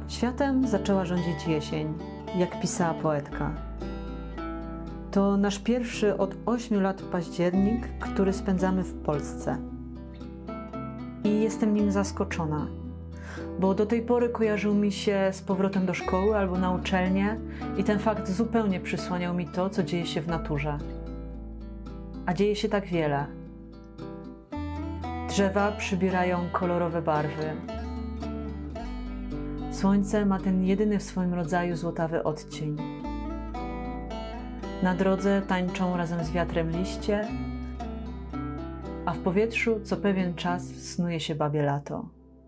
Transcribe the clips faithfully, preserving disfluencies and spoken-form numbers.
Światem zaczęła rządzić jesień, jak pisała poetka. To nasz pierwszy od ośmiu lat październik, który spędzamy w Polsce. I jestem nim zaskoczona, bo do tej pory kojarzył mi się z powrotem do szkoły albo na uczelnię i ten fakt zupełnie przysłaniał mi to, co dzieje się w naturze. A dzieje się tak wiele. Drzewa przybierają kolorowe barwy. Słońce ma ten jedyny w swoim rodzaju złotawy odcień. Na drodze tańczą razem z wiatrem liście, a w powietrzu co pewien czas snuje się babie lato.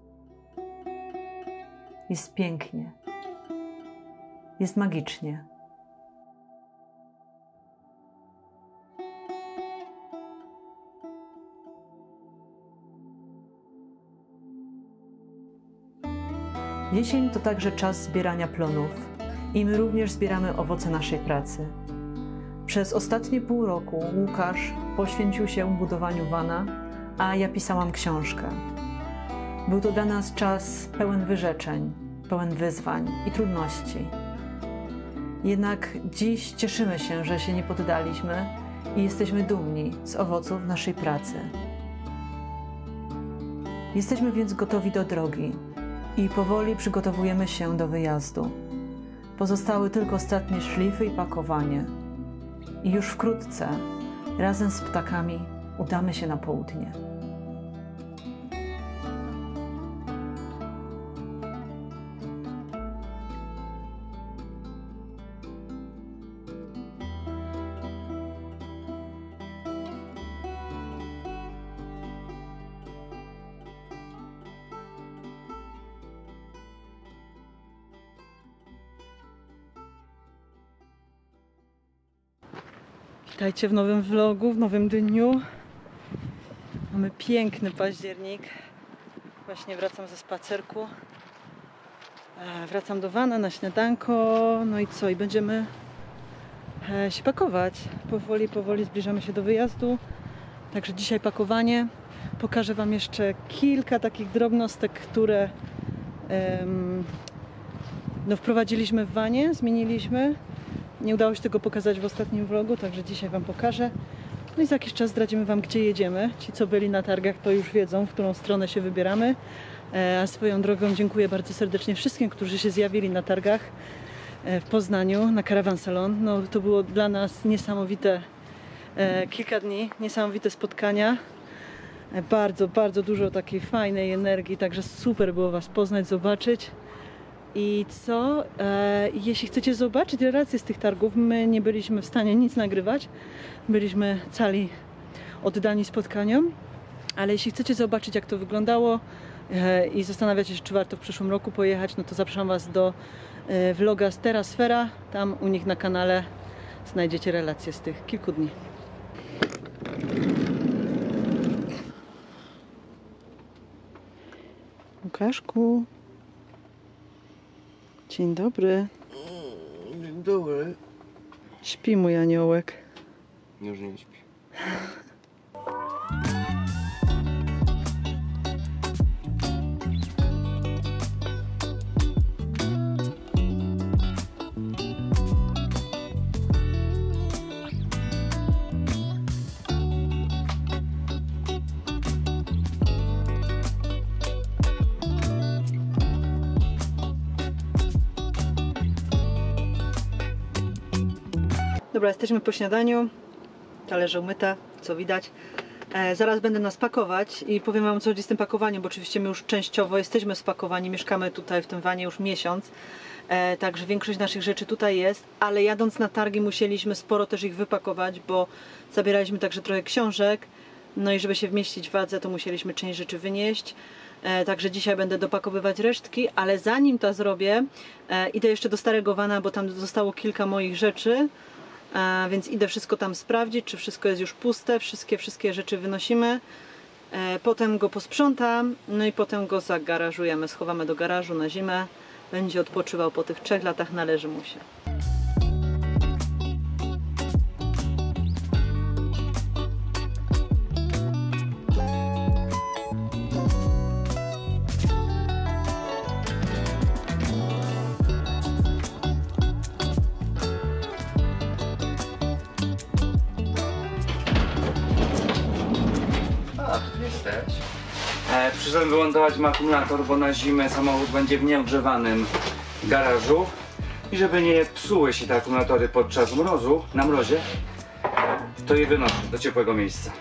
Jest pięknie. Jest magicznie. Jesień to także czas zbierania plonów i my również zbieramy owoce naszej pracy. Przez ostatnie pół roku Łukasz poświęcił się budowaniu vana, a ja pisałam książkę. Był to dla nas czas pełen wyrzeczeń, pełen wyzwań i trudności. Jednak dziś cieszymy się, że się nie poddaliśmy i jesteśmy dumni z owoców naszej pracy. Jesteśmy więc gotowi do drogi i powoli przygotowujemy się do wyjazdu. Pozostały tylko ostatnie szlify i pakowanie. I już wkrótce, razem z ptakami, udamy się na południe. Witajcie w nowym vlogu, w nowym dniu. Mamy piękny październik. Właśnie wracam ze spacerku. Wracam do vana na śniadanko. No i co? I będziemy się pakować. Powoli, powoli zbliżamy się do wyjazdu. Także dzisiaj pakowanie. Pokażę Wam jeszcze kilka takich drobnostek, które um, no, wprowadziliśmy w vanie, zmieniliśmy. Nie udało się tego pokazać w ostatnim vlogu, także dzisiaj Wam pokażę. No i za jakiś czas zdradzimy Wam, gdzie jedziemy. Ci, co byli na targach, to już wiedzą, w którą stronę się wybieramy. A swoją drogą dziękuję bardzo serdecznie wszystkim, którzy się zjawili na targach w Poznaniu, na Caravan Salon. No, to było dla nas niesamowite kilka dni, niesamowite spotkania. Bardzo, bardzo dużo takiej fajnej energii, także super było Was poznać, zobaczyć. I co? E, jeśli chcecie zobaczyć relacje z tych targów, my nie byliśmy w stanie nic nagrywać. Byliśmy cali oddani spotkaniom. Ale jeśli chcecie zobaczyć, jak to wyglądało e, i zastanawiacie się, czy warto w przyszłym roku pojechać, no to zapraszam Was do e, vloga z Terrasfera. Tam u nich na kanale znajdziecie relacje z tych kilku dni. Łukaszku. Dzień dobry. Dzień dobry. Śpi mój aniołek. Już nie śpi. Dobra, jesteśmy po śniadaniu, talerze umyte, co widać. E, zaraz będę nas pakować i powiem Wam, co chodzi z tym pakowaniem, bo oczywiście my już częściowo jesteśmy spakowani, mieszkamy tutaj w tym vanie już miesiąc, e, także większość naszych rzeczy tutaj jest, ale jadąc na targi musieliśmy sporo też ich wypakować, bo zabieraliśmy także trochę książek, no i żeby się wmieścić w wadze, to musieliśmy część rzeczy wynieść. E, także dzisiaj będę dopakowywać resztki, ale zanim to zrobię, e, idę jeszcze do starego vana, bo tam zostało kilka moich rzeczy. A więc idę wszystko tam sprawdzić, czy wszystko jest już puste, wszystkie, wszystkie rzeczy wynosimy, e, potem go posprzątam, no i potem go zagarażujemy, schowamy do garażu na zimę, będzie odpoczywał po tych trzech latach, należy mu się. przyszedłem wymontować mu akumulator, bo na zimę samochód będzie w nieogrzewanym garażu. I żeby nie psuły się te akumulatory podczas mrozu, na mrozie, to je wynoszę do ciepłego miejsca.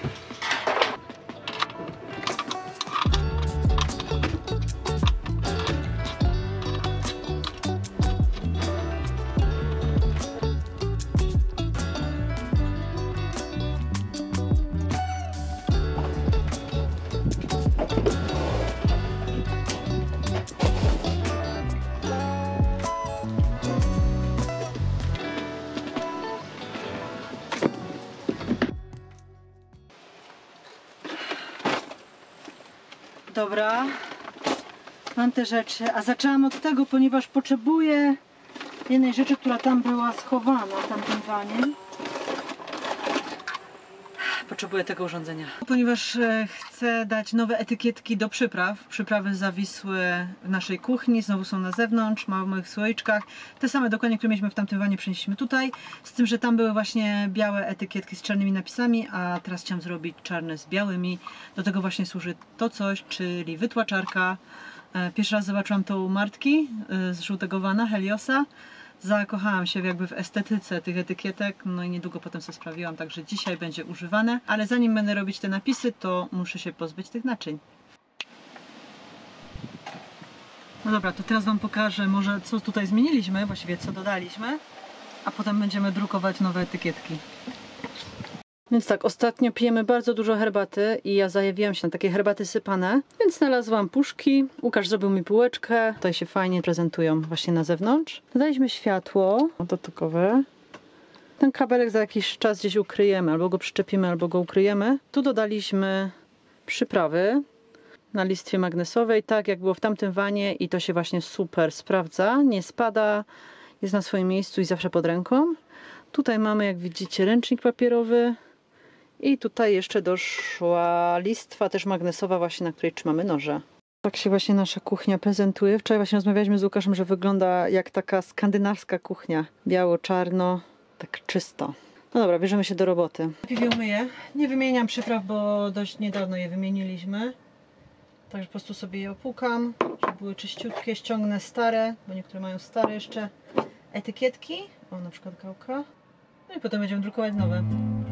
Dobra, mam te rzeczy, a zaczęłam od tego, ponieważ potrzebuję jednej rzeczy, która tam była schowana w tamtym wanie. Potrzebuję tego urządzenia. Ponieważ e, chcę dać nowe etykietki do przypraw. Przyprawy zawisły w naszej kuchni, znowu są na zewnątrz, w małych słoiczkach. Te same dokładnie, które mieliśmy w tamtym wanie, przenieśliśmy tutaj. Z tym, że tam były właśnie białe etykietki z czarnymi napisami, a teraz chciałam zrobić czarne z białymi. Do tego właśnie służy to coś, czyli wytłaczarka. E, pierwszy raz zobaczyłam to u Martki e, z żółtego wana, Heliosa. Zakochałam się jakby w estetyce tych etykietek, no i niedługo potem sobie sprawiłam, także dzisiaj będzie używane. Ale zanim będę robić te napisy, to muszę się pozbyć tych naczyń. No dobra, to teraz Wam pokażę może co tutaj zmieniliśmy, właściwie co dodaliśmy, a potem będziemy drukować nowe etykietki. Więc tak, ostatnio pijemy bardzo dużo herbaty i ja zajawiłam się na takie herbaty sypane, więc znalazłam puszki. Łukasz zrobił mi półeczkę. Tutaj się fajnie prezentują właśnie na zewnątrz. Dodaliśmy światło dotykowe. Ten kabelek za jakiś czas gdzieś ukryjemy, albo go przyczepimy, albo go ukryjemy. Tu dodaliśmy przyprawy na listwie magnesowej, tak jak było w tamtym wanie i to się właśnie super sprawdza. Nie spada, jest na swoim miejscu i zawsze pod ręką. Tutaj mamy, jak widzicie, ręcznik papierowy. I tutaj jeszcze doszła listwa też magnesowa właśnie, na której trzymamy noże. Tak się właśnie nasza kuchnia prezentuje. Wczoraj właśnie rozmawialiśmy z Łukaszem, że wygląda jak taka skandynawska kuchnia. Biało-czarno, tak czysto. No dobra, bierzemy się do roboty. Najpierw je umyję. Nie wymieniam przypraw, bo dość niedawno je wymieniliśmy. Także po prostu sobie je opłukam, żeby były czyściutkie. Ściągnę stare, bo niektóre mają stare jeszcze etykietki. O, na przykład gałka. No i potem będziemy drukować nowe.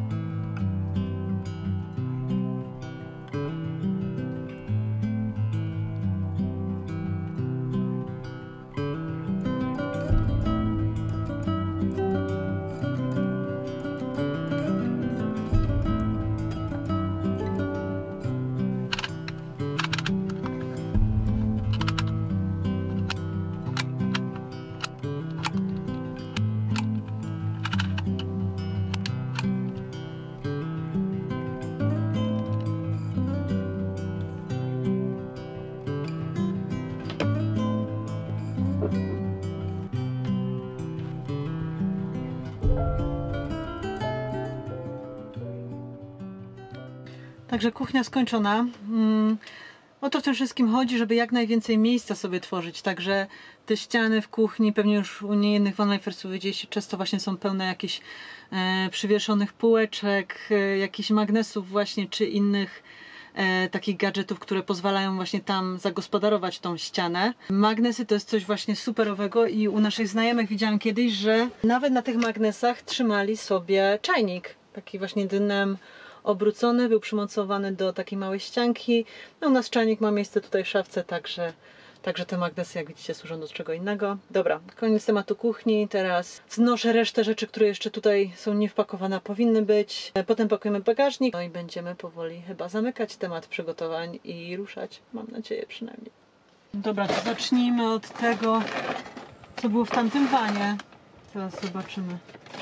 Także kuchnia skończona. Mm, o to w tym wszystkim chodzi, żeby jak najwięcej miejsca sobie tworzyć. Także te ściany w kuchni, pewnie już u niejednych Vanlifersów widzieliście, często właśnie są pełne jakichś e, przywieszonych półeczek, e, jakichś magnesów właśnie, czy innych e, takich gadżetów, które pozwalają właśnie tam zagospodarować tą ścianę. Magnesy to jest coś właśnie superowego i u naszych znajomych widziałam kiedyś, że nawet na tych magnesach trzymali sobie czajnik. Taki właśnie dnem obrócony, był przymocowany do takiej małej ścianki. No, u nas czajnik ma miejsce tutaj w szafce, także, także te magnesy, jak widzicie, służą do czego innego. Dobra, koniec tematu kuchni. Teraz znoszę resztę rzeczy, które jeszcze tutaj są niewpakowane, powinny być. Potem pakujemy bagażnik, no i będziemy powoli chyba zamykać temat przygotowań i ruszać, mam nadzieję przynajmniej. Dobra, to zacznijmy od tego, co było w tamtym wanie. Teraz zobaczymy.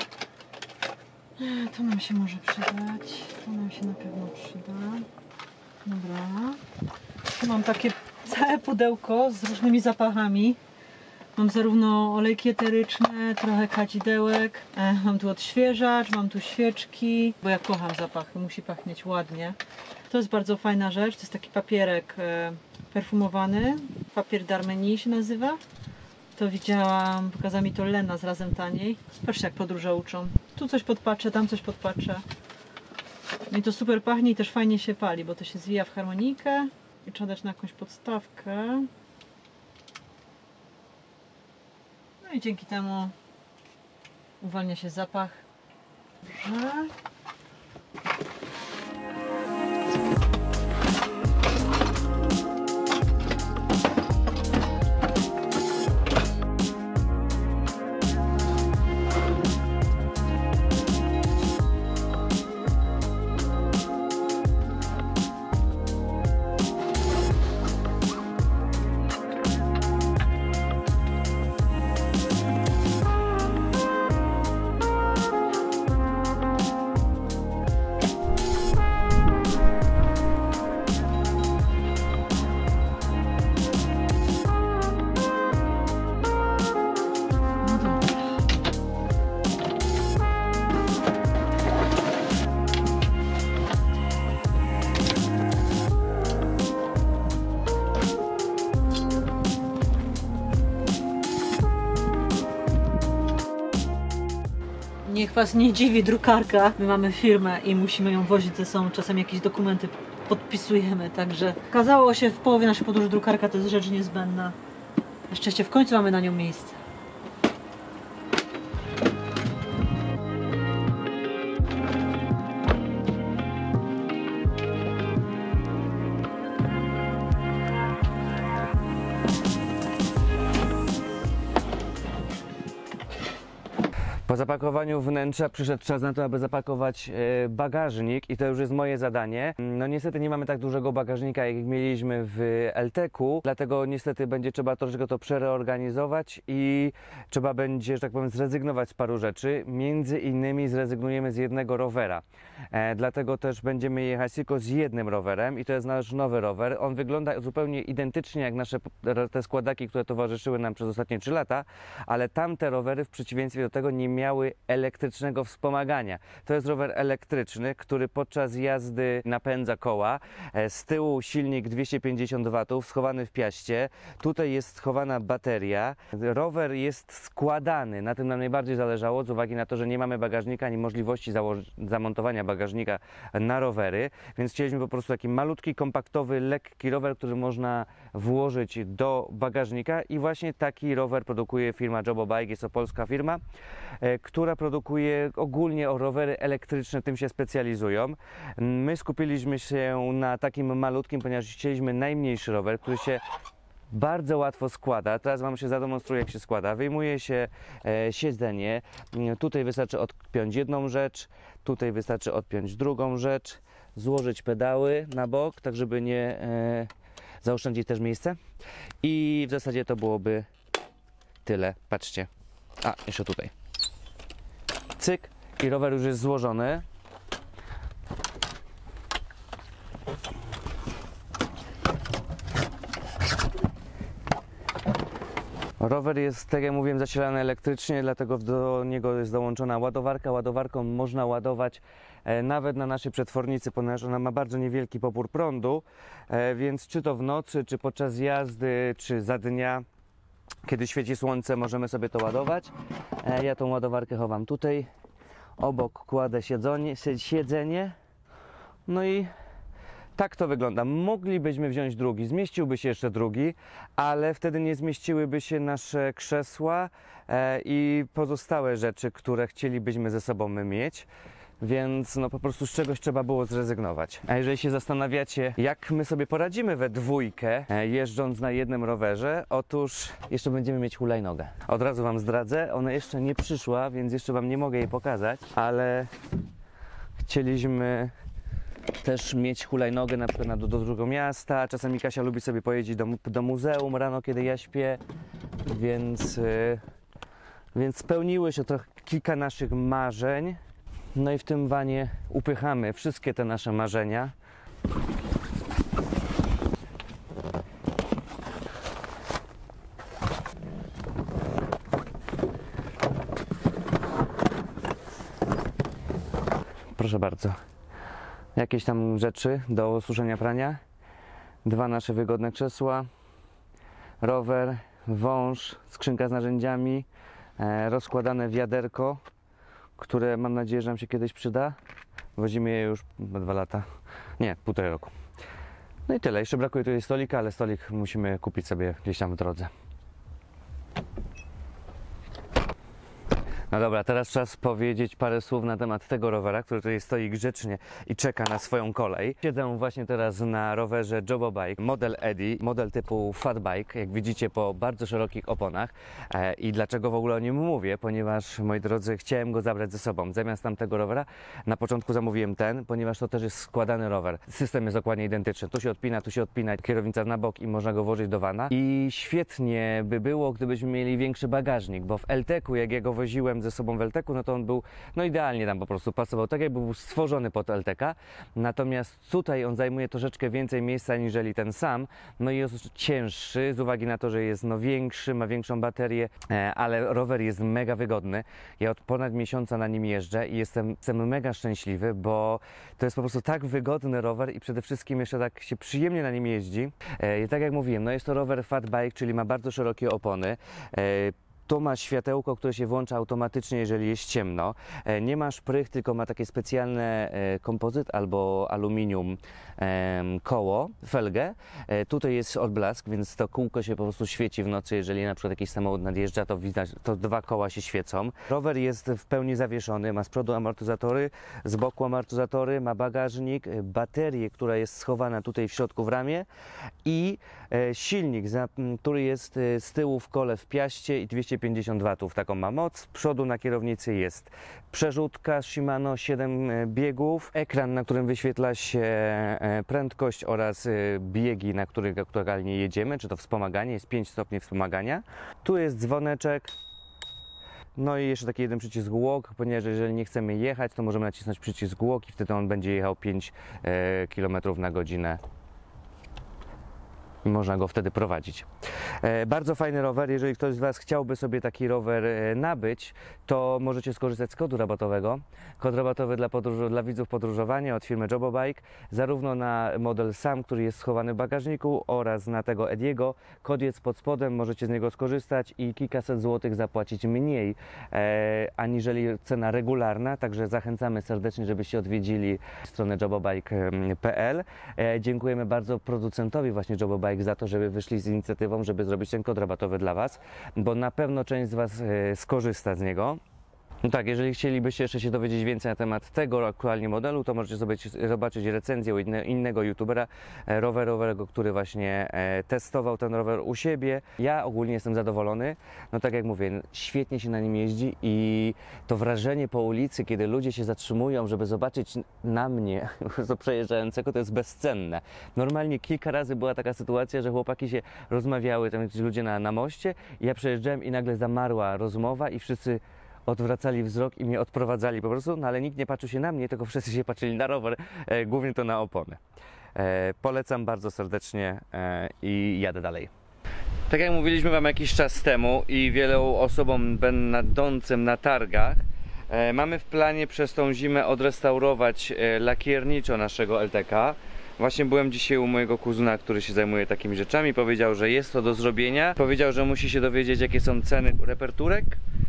To nam się może przydać. To nam się na pewno przyda. Dobra. Tu mam takie całe pudełko z różnymi zapachami. Mam zarówno olejki eteryczne, trochę kadzidełek. E, mam tu odświeżacz, mam tu świeczki. Bo ja kocham zapachy, musi pachnieć ładnie. To jest bardzo fajna rzecz. To jest taki papierek e, perfumowany. Papier d'Armenie się nazywa. To widziałam, pokazała mi to Lena z Razem Taniej. Patrzcie, jak podróże uczą. Tu coś podpatrzę, tam coś podpatrzę. No i to super pachnie i też fajnie się pali, bo to się zwija w harmonijkę. I trzeba dać na jakąś podstawkę. No i dzięki temu uwalnia się zapach. Dobrze. Niech was nie dziwi drukarka. My mamy firmę i musimy ją wozić ze sobą. Czasem jakieś dokumenty podpisujemy, także okazało się w połowie naszej podróży drukarka to jest rzecz niezbędna. Na szczęście w końcu mamy na nią miejsce. Po zapakowaniu wnętrza przyszedł czas na to, aby zapakować e, bagażnik i to już jest moje zadanie. No niestety nie mamy tak dużego bagażnika, jak mieliśmy w Elteku, dlatego niestety będzie trzeba troszeczkę to przereorganizować i trzeba będzie, że tak powiem, zrezygnować z paru rzeczy. Między innymi zrezygnujemy z jednego rowera. E, dlatego też będziemy jechać tylko z jednym rowerem i to jest nasz nowy rower. On wygląda zupełnie identycznie jak nasze te składaki, które towarzyszyły nam przez ostatnie trzy lata, ale tamte rowery w przeciwieństwie do tego nie miały elektrycznego wspomagania. To jest rower elektryczny, który podczas jazdy napędza koła. Z tyłu silnik dwieście pięćdziesiąt watów schowany w piaście. Tutaj jest schowana bateria. Rower jest składany. Na tym nam najbardziej zależało z uwagi na to, że nie mamy bagażnika ani możliwości zamontowania bagażnika na rowery, więc chcieliśmy po prostu taki malutki, kompaktowy, lekki rower, który można włożyć do bagażnika i właśnie taki rower produkuje firma Jobo Bike. Jest to polska firma, która produkuje ogólnie o rowery elektryczne, tym się specjalizują. My skupiliśmy się na takim malutkim, ponieważ chcieliśmy najmniejszy rower, który się bardzo łatwo składa. Teraz Wam się zademonstruję, jak się składa. Wyjmuje się e, siedzenie. Tutaj wystarczy odpiąć jedną rzecz, tutaj wystarczy odpiąć drugą rzecz, złożyć pedały na bok, tak żeby nie e, zaoszczędzić też miejsce. I w zasadzie to byłoby tyle. Patrzcie. A, jeszcze tutaj. Cyk i rower już jest złożony. Rower jest, tak jak mówiłem, zasilany elektrycznie, dlatego do niego jest dołączona ładowarka. Ładowarką można ładować e, nawet na naszej przetwornicy, ponieważ ona ma bardzo niewielki popór prądu, e, więc czy to w nocy, czy podczas jazdy, czy za dnia, kiedy świeci słońce, możemy sobie to ładować. E, ja tą ładowarkę chowam tutaj. Obok kładę siedzenie, siedzenie. No i tak to wygląda. Moglibyśmy wziąć drugi, zmieściłby się jeszcze drugi, ale wtedy nie zmieściłyby się nasze krzesła e, i pozostałe rzeczy, które chcielibyśmy ze sobą mieć. Więc no po prostu z czegoś trzeba było zrezygnować. A jeżeli się zastanawiacie, jak my sobie poradzimy we dwójkę, e, jeżdżąc na jednym rowerze, otóż jeszcze będziemy mieć hulajnogę. Od razu Wam zdradzę, ona jeszcze nie przyszła, więc jeszcze Wam nie mogę jej pokazać, ale chcieliśmy też mieć hulajnogę na przykład do, do drugiego miasta. Czasami Kasia lubi sobie pojeździć do, do muzeum rano, kiedy ja śpię, więc, yy, więc spełniły się trochę kilka naszych marzeń. No i w tym vanie upychamy wszystkie te nasze marzenia. Proszę bardzo. Jakieś tam rzeczy do suszenia prania. Dwa nasze wygodne krzesła. Rower, wąż, skrzynka z narzędziami, e, rozkładane wiaderko, które mam nadzieję, że nam się kiedyś przyda. Wozimy je już dwa lata, nie, półtorej roku. No i tyle, jeszcze brakuje tutaj stolika, ale stolik musimy kupić sobie gdzieś tam w drodze. No dobra, teraz czas powiedzieć parę słów na temat tego rowera, który tutaj stoi grzecznie i czeka na swoją kolej. Siedzę właśnie teraz na rowerze Jobobike, model Eddie, model typu Fat Bike, jak widzicie po bardzo szerokich oponach. E, I dlaczego w ogóle o nim mówię? Ponieważ, moi drodzy, chciałem go zabrać ze sobą. Zamiast tamtego rowera na początku zamówiłem ten, ponieważ to też jest składany rower. System jest dokładnie identyczny. Tu się odpina, tu się odpina, kierownica na bok i można go włożyć do vana. I świetnie by było, gdybyśmy mieli większy bagażnik, bo w Elteku, jak ja go woziłem ze sobą w Elteku, no to on był, no idealnie tam po prostu pasował, tak jakby był stworzony pod Elteka, natomiast tutaj on zajmuje troszeczkę więcej miejsca niżeli ten sam, no i jest cięższy z uwagi na to, że jest no większy, ma większą baterię, e, ale rower jest mega wygodny. Ja od ponad miesiąca na nim jeżdżę i jestem, jestem mega szczęśliwy, bo to jest po prostu tak wygodny rower i przede wszystkim jeszcze tak się przyjemnie na nim jeździ. E, i tak jak mówiłem, no jest to rower Fat Bike, czyli ma bardzo szerokie opony. E, To ma światełko, które się włącza automatycznie, jeżeli jest ciemno. Nie ma szprych, tylko ma takie specjalne kompozyt albo aluminium koło, felgę. Tutaj jest odblask, więc to kółko się po prostu świeci w nocy. Jeżeli na przykład jakiś samochód nadjeżdża, to widać, to dwa koła się świecą. Rower jest w pełni zawieszony, ma z przodu amortyzatory, z boku amortyzatory, ma bagażnik, baterię, która jest schowana tutaj w środku w ramię i silnik, który jest z tyłu w kole w piaście i dwieście pięćdziesiąt watów, taką ma moc. Z przodu na kierownicy jest przerzutka Shimano, siedem biegów, ekran, na którym wyświetla się prędkość oraz biegi, na których aktualnie jedziemy, czy to wspomaganie, jest pięć stopni wspomagania. Tu jest dzwoneczek. No i jeszcze taki jeden przycisk walk, ponieważ jeżeli nie chcemy jechać, to możemy nacisnąć przycisk walk i wtedy on będzie jechał pięć kilometrów na godzinę. I można go wtedy prowadzić. E, bardzo fajny rower. Jeżeli ktoś z Was chciałby sobie taki rower e, nabyć, to możecie skorzystać z kodu rabatowego. Kod rabatowy dla, podróż, dla widzów podróżowania od firmy Jobobike, zarówno na model sam, który jest schowany w bagażniku, oraz na tego Ediego. Kod jest pod spodem, możecie z niego skorzystać i kilkaset złotych zapłacić mniej, e, aniżeli cena regularna. Także zachęcamy serdecznie, żebyście odwiedzili stronę jobobike kropka p l. E, dziękujemy bardzo producentowi właśnie Jobobike za to, żeby wyszli z inicjatywą, żeby zrobić ten kod rabatowy dla Was, bo na pewno część z Was e, skorzysta z niego. No tak, jeżeli chcielibyście jeszcze się dowiedzieć więcej na temat tego aktualnie modelu, to możecie sobie zobaczyć recenzję u inne, innego youtubera e, rowerowego, który właśnie e, testował ten rower u siebie. Ja ogólnie jestem zadowolony. No tak jak mówię, świetnie się na nim jeździ i to wrażenie po ulicy, kiedy ludzie się zatrzymują, żeby zobaczyć na mnie, to przejeżdżającego, to jest bezcenne. Normalnie kilka razy była taka sytuacja, że chłopaki się rozmawiały, tam ci ludzie na, na moście, i ja przejeżdżałem i nagle zamarła rozmowa i wszyscy odwracali wzrok i mnie odprowadzali po prostu, no ale nikt nie patrzył się na mnie, tylko wszyscy się patrzyli na rower, e, głównie to na opony. E, polecam bardzo serdecznie e, i jadę dalej. Tak jak mówiliśmy Wam jakiś czas temu i wielu osobom będącym na targach, e, mamy w planie przez tą zimę odrestaurować e, lakierniczo naszego Elteka. Właśnie byłem dzisiaj u mojego kuzyna, który się zajmuje takimi rzeczami. Powiedział, że jest to do zrobienia. Powiedział, że musi się dowiedzieć, jakie są ceny reperturek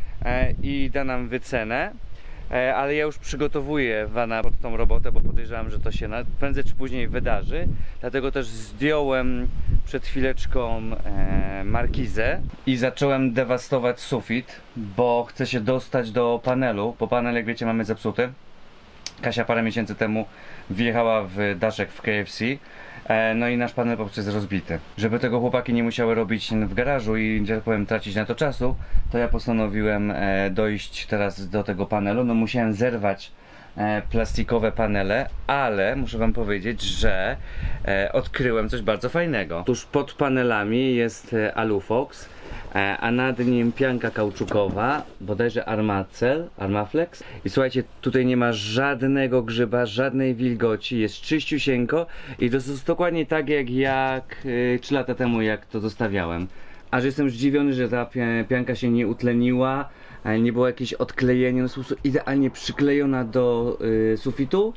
e, i da nam wycenę. E, ale ja już przygotowuję vana pod tą robotę, bo podejrzewam, że to się na, prędzej czy później wydarzy. Dlatego też zdjąłem przed chwileczką e, markizę i zacząłem dewastować sufit, bo chcę się dostać do panelu, bo panel, jak wiecie, mamy zepsuty. Kasia parę miesięcy temu wjechała w daszek w K F C, no i nasz panel po prostu jest rozbity. Żeby tego chłopaki nie musiały robić w garażu i, że tak powiem, tracić na to czasu, to ja postanowiłem dojść teraz do tego panelu. No musiałem zerwać plastikowe panele, ale muszę Wam powiedzieć, że odkryłem coś bardzo fajnego. Tuż pod panelami jest Alufox, a nad nim pianka kauczukowa, bodajże Armacel, Armaflex. I słuchajcie, tutaj nie ma żadnego grzyba, żadnej wilgoci, jest czyściusieńko i to jest dokładnie tak jak, jak trzy lata temu, jak to zostawiałem. Aż jestem zdziwiony, że ta pianka się nie utleniła, nie było jakieś odklejenie, no jest po prostu idealnie przyklejona do y, sufitu.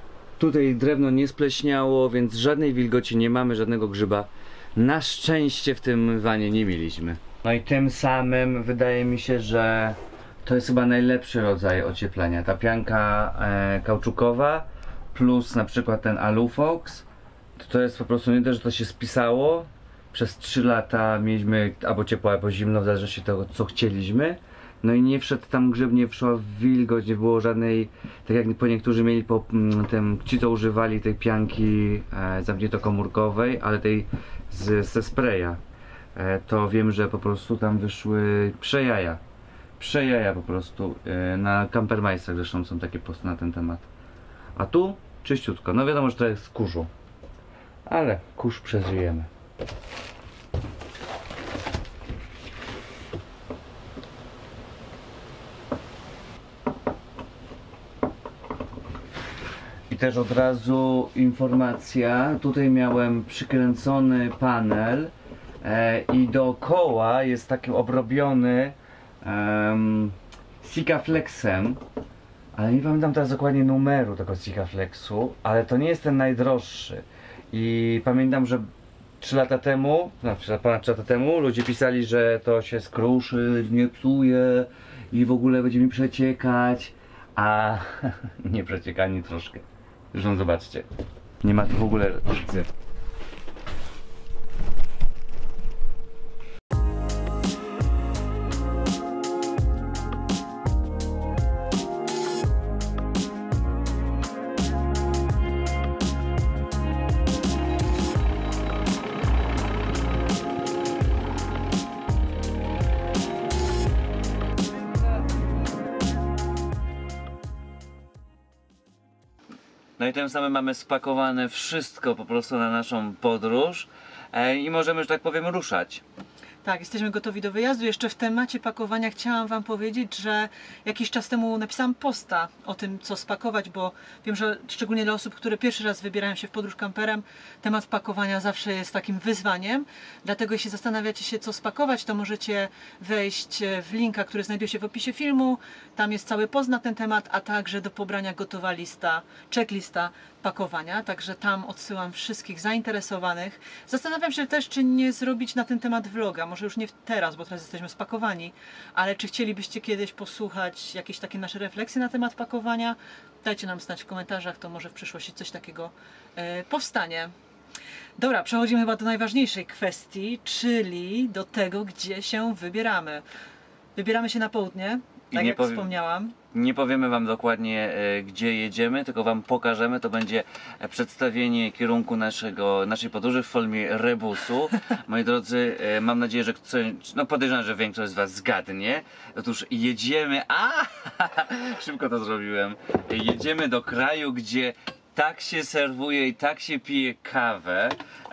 Tutaj drewno nie spleśniało, więc żadnej wilgoci nie mamy, żadnego grzyba. Na szczęście w tym wanie nie mieliśmy. No i tym samym wydaje mi się, że to jest chyba najlepszy rodzaj ocieplenia. Ta pianka e, kauczukowa plus na przykład ten Alufox to, to jest po prostu nie to, że to się spisało. Przez trzy lata mieliśmy albo ciepło, albo zimno, w zależności od tego, co chcieliśmy. No i nie wszedł tam grzyb, nie wszła wilgoć, nie było żadnej, tak jak po niektórzy mieli po mm, tym, ci co używali tej pianki e, zamkniętokomórkowej, ale tej z, ze spraya, e, to wiem, że po prostu tam wyszły przejaja. Przejaja po prostu, e, na Campermeister zresztą są takie posty na ten temat. A tu czyściutko, no wiadomo, że to jest kurzu, ale kurz przeżyjemy. I też od razu informacja, tutaj miałem przykręcony panel e, i dookoła jest taki obrobiony um, Sikaflexem, ale nie pamiętam teraz dokładnie numeru tego Sikaflexu, ale to nie jest ten najdroższy. I pamiętam, że trzy lata temu, znaczy ponad trzy lata temu, ludzie pisali, że to się skruszy, nie psuje i w ogóle będzie mi przeciekać, a nie przecieka ani troszkę. Zresztą zobaczcie, nie ma tu w ogóle rdzy. No i tym samym mamy spakowane wszystko po prostu na naszą podróż e, i możemy, że tak powiem, ruszać. Tak, jesteśmy gotowi do wyjazdu. Jeszcze w temacie pakowania chciałam Wam powiedzieć, że jakiś czas temu napisałam posta o tym, co spakować, bo wiem, że szczególnie dla osób, które pierwszy raz wybierają się w podróż kamperem, temat pakowania zawsze jest takim wyzwaniem. Dlatego jeśli zastanawiacie się, co spakować, to możecie wejść w linka, który znajduje się w opisie filmu. Tam jest cały post na ten temat, a także do pobrania gotowa lista, checklista pakowania. Także tam odsyłam wszystkich zainteresowanych. Zastanawiam się też, czy nie zrobić na ten temat vloga. Może już nie teraz, bo teraz jesteśmy spakowani, ale czy chcielibyście kiedyś posłuchać jakieś takie nasze refleksje na temat pakowania? Dajcie nam znać w komentarzach, to może w przyszłości coś takiego e, powstanie. Dobra, przechodzimy chyba do najważniejszej kwestii, czyli do tego, gdzie się wybieramy. Wybieramy się na południe, tak jak powiem, wspomniałam. Nie powiemy Wam dokładnie e, gdzie jedziemy, tylko Wam pokażemy. To będzie przedstawienie kierunku naszego, naszej podróży w formie rebusu. Moi drodzy, e, mam nadzieję, że ktoś, no podejrzewam, że większość z Was zgadnie. Otóż jedziemy, a szybko to zrobiłem. Jedziemy do kraju, gdzie tak się serwuje i tak się pije kawę.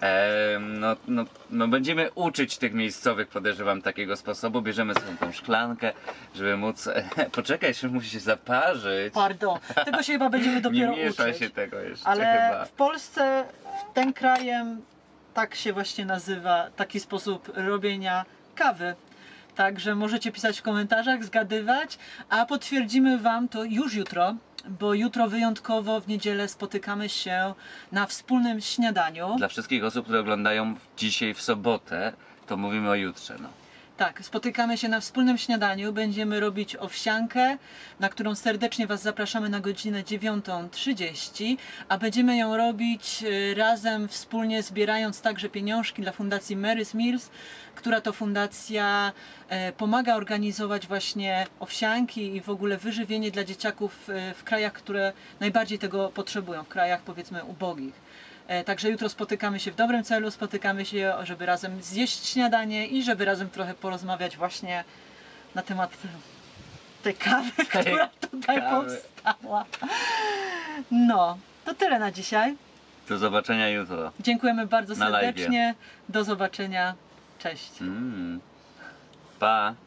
E, no, no, no będziemy uczyć tych miejscowych, podejrzewam, takiego sposobu. Bierzemy sobie tą szklankę, żeby móc... E, poczekaj, jeszcze musi się zaparzyć. Pardon, tego się chyba będziemy dopiero Nie miesza uczyć. się tego jeszcze Ale chyba. w Polsce ten krajem tak się właśnie nazywa, taki sposób robienia kawy. Także możecie pisać w komentarzach, zgadywać, a potwierdzimy Wam to już jutro, bo jutro wyjątkowo w niedzielę spotykamy się na wspólnym śniadaniu. Dla wszystkich osób, które oglądają dzisiaj w sobotę, to mówimy o jutrze, no. Tak, spotykamy się na wspólnym śniadaniu, będziemy robić owsiankę, na którą serdecznie Was zapraszamy na godzinę dziewiątą trzydzieści, a będziemy ją robić razem, wspólnie zbierając także pieniążki dla Fundacji Mary's Meals, która to fundacja pomaga organizować właśnie owsianki i w ogóle wyżywienie dla dzieciaków w krajach, które najbardziej tego potrzebują, w krajach powiedzmy ubogich. Także jutro spotykamy się w dobrym celu, spotykamy się, żeby razem zjeść śniadanie i żeby razem trochę porozmawiać właśnie na temat tej kawy, która tutaj kawy. powstała. No, to tyle na dzisiaj. Do zobaczenia jutro. Dziękujemy bardzo Na serdecznie. Do zobaczenia. Cześć. Mm. Pa!